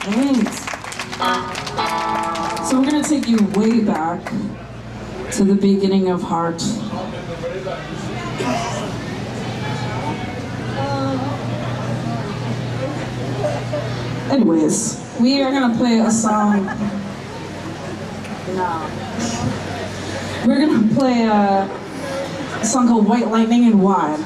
Thanks. So we're gonna take you way back to the beginning of Heart. Anyways, we are gonna play a song. No. We're gonna play a song called White Lightning and Wide.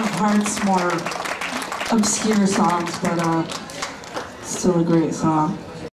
Heart's more obscure songs, but still a great song.